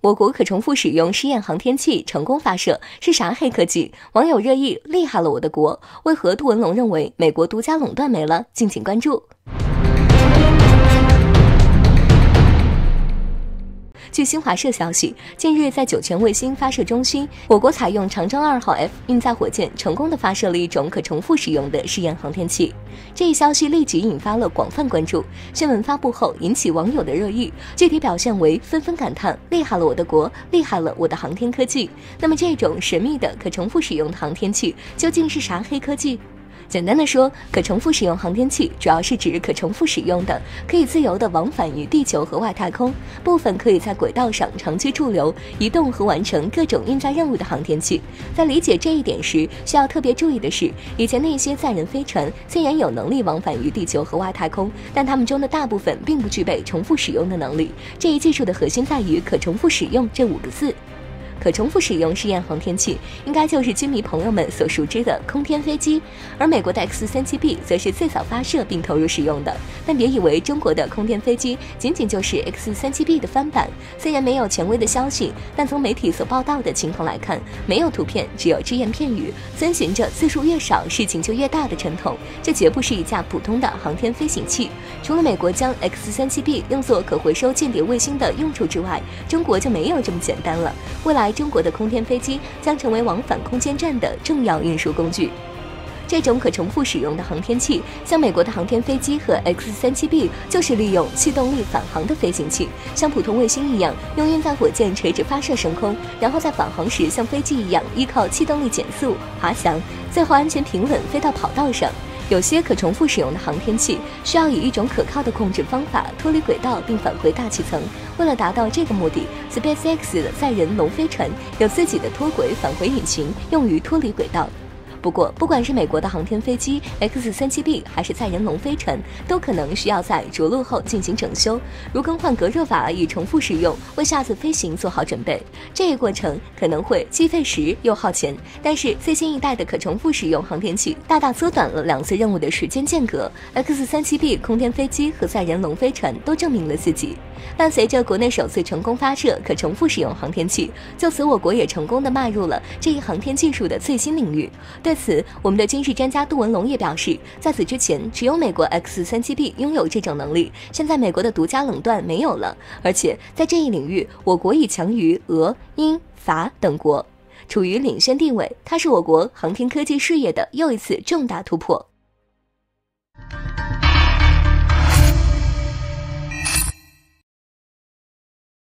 我国可重复使用试验航天器成功发射，是啥黑科技？网友热议，厉害了我的国！为何杜文龙认为美国独家垄断没了？敬请关注。据新华社消息，近日在酒泉卫星发射中心，我国采用长征2号 F 运载火箭，成功的发射了一种可重复使用的试验航天器。这一消息立即引发了广泛关注，新闻发布后引起网友的热议，具体表现为纷纷感叹：厉害了我的国，厉害了我的航天科技。那么这种神秘的可重复使用的航天器究竟是啥黑科技？简单的说，可重复使用航天器主要是指可重复使用的，可以自由地往返于地球和外太空，部分可以在轨道上长期驻留、移动和完成各种运载任务的航天器。在理解这一点时，需要特别注意的是，以前那些载人飞船虽然有能力往返于地球和外太空，但它们中的大部分并不具备重复使用的能力。这一技术的核心在于可重复使用这5个字。可重复使用试验航天器应该就是军迷朋友们所熟知的空天飞机，而美国的 X-37B 则是最早发射并投入使用的。但别以为中国的空天飞机仅仅就是 X-37B 的翻版，虽然没有权威的消息，但从媒体所报道的情况来看，没有图片，只有只言片语，遵循着次数越少事情就越大的传统。这绝不是一架普通的航天飞行器。除了美国将 X-37B 用作可回收间谍卫星的用处之外，中国就没有这么简单了。未来中国的空天飞机将成为往返空间站的重要运输工具。这种可重复使用的航天器，像美国的航天飞机和 X-37B 就是利用气动力返航的飞行器，像普通卫星一样，用运载火箭垂直发射升空，然后在返航时像飞机一样依靠气动力减速滑翔，最后安全平稳飞到跑道上。有些可重复使用的航天器需要以一种可靠的控制方法脱离轨道并返回大气层。为了达到这个目的， SpaceX 的载人龙飞船有自己的脱轨返回引擎，用于脱离轨道。不过，不管是美国的航天飞机 X-37B 还是载人龙飞船，都可能需要在着陆后进行整修，如更换隔热瓦以重复使用，为下次飞行做好准备。这一过程可能会既费时又耗钱，但是最新一代的可重复使用航天器大大缩短了2次任务的时间间隔。X-37B 空天飞机和载人龙飞船都证明了自己。伴随着国内首次成功发射可重复使用航天器，就此我国也成功地迈入了这一航天技术的最新领域。对此，我们的军事专家杜文龙也表示，在此之前，只有美国 X-37B 拥有这种能力，现在美国的独家垄断没有了，而且在这一领域，我国已强于俄、英、法等国，处于领先地位。它是我国航天科技事业的又一次重大突破。